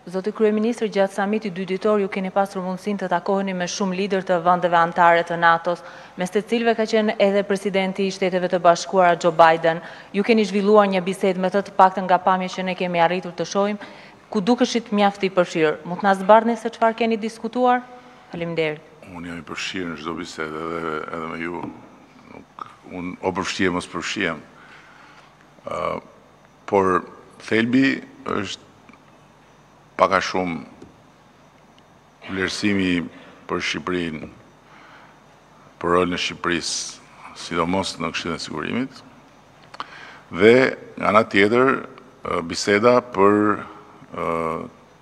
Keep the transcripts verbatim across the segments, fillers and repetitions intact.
Zoti Kryeministër, gjatë samitit dy ditor ju keni pasur mundësinë të takoheni me shumë lider të vendeve anëtare të NATO-s, mes të cilëve ka qenë edhe presidenti i Shteteve të Bashkuara Joe Biden. Ju keni zhvilluar një bisedë me të, të paktën nga pamje që ne kemi arritur të shohim, ku dukeshit mjaft i përfshirë. Mund të na zbardhni se çfarë keni diskutuar? Faleminderit. Unë jam i përfshirë në çdo bisedë edhe edhe me ju. Nuk unë o përfshihem ose përfshihem. Uh, por thelbi është pak a shumë vlerësimi për Shqipërinë, për rolin e Shqipërisë, sidomos në Këshillin e Sigurimit, dhe nga ana tjetër biseda për uh,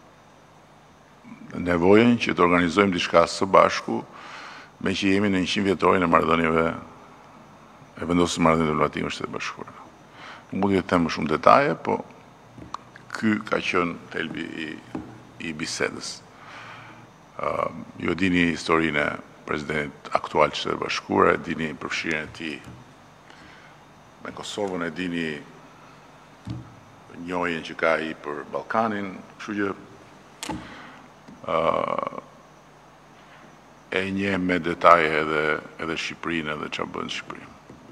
nevojën që të organizojmë diçka së bashku, me që jemi në njëqind vjetorin e marrëdhënieve e vendosjes së marrëdhënieve diplomatike me Shtetet Bashkuara. Nuk mund të them më shumë detaje, po ky ka qenë thelbi i, i bisedës. Uh, ju dini historinë e presidentit aktual të Shtetet Bashkuara, e dini përfshirjen e tij me Kosovën, e dini njohjen që ka ai për Ballkanin, kështu që uh, e njeh me detaje edhe edhe Shqipërinë edhe çfarë bën Shqipëria.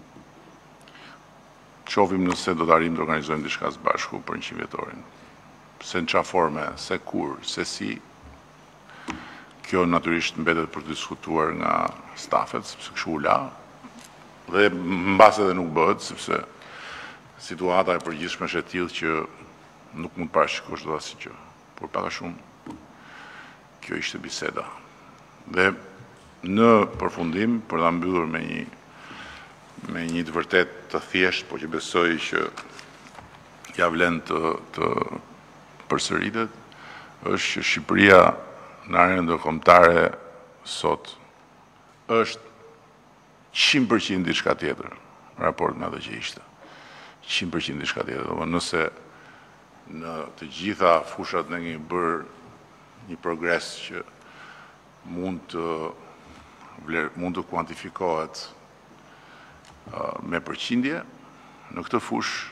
Qofim nëse do të arrijmë të organizojmë diçka së bashku për njëqind vjetorin. Se në çfarë forme, se kur, se si, kjo natyrisht mbetet për të diskutuar nga stafet, sepse kështu u la, dhe mbas edhe nuk bëhet, sepse situata e përgjithshme është e tillë që nuk mund të parashikosh dot asnjë gjë. Por pak a shumë kjo ishte biseda. Dhe në përfundim, për ta mbyllur me një me një të vërtet të thjesht, po që besoj që ja vlen të, të përsëritet, është që Shqipëria në arenën ndërkombëtare sot është qind përqind diçka tjetër në raport me atë që ishte. qind përqind diçka tjetër. Do nëse në të gjitha fushat ne kemi bërë një progres që mund të vler, mund të kuantifikohet me përqindje, në këtë fush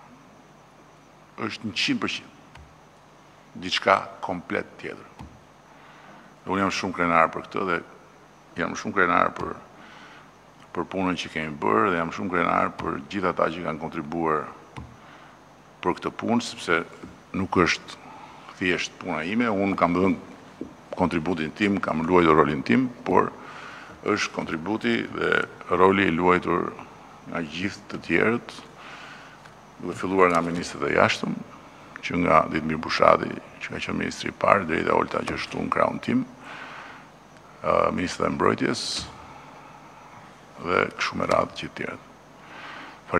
është njëqind përqind. Diçka komplet tjetër. Dhe unë jam shumë krenar për këtë dhe jam shumë krenar për, për punën që kemi bërë dhe jam shumë krenar për gjithë ata që kanë kontribuar për këtë punë, sepse nuk është thjesht puna ime, unë kam dhënë kontributin tim, kam luajtur rolin tim, por është kontributi dhe roli i luajtur nga gjithë të tjerët, duke filluar nga ministrët e jashtëm, që nga Ditmir Bushati, që ka qenë ministri i parë, deri te Olta që është në krahun tim, ministrët e mbrojtjes dhe kështu me radhë që të tjerët.